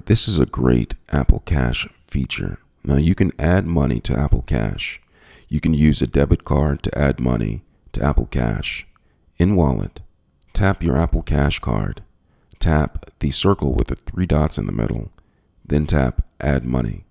this is a great Apple Cash feature. Now you can add money to Apple Cash. You can use a debit card to add money to Apple Cash. In Wallet, tap your Apple Cash card. Tap the circle with the 3 dots in the middle. Then tap Add Money.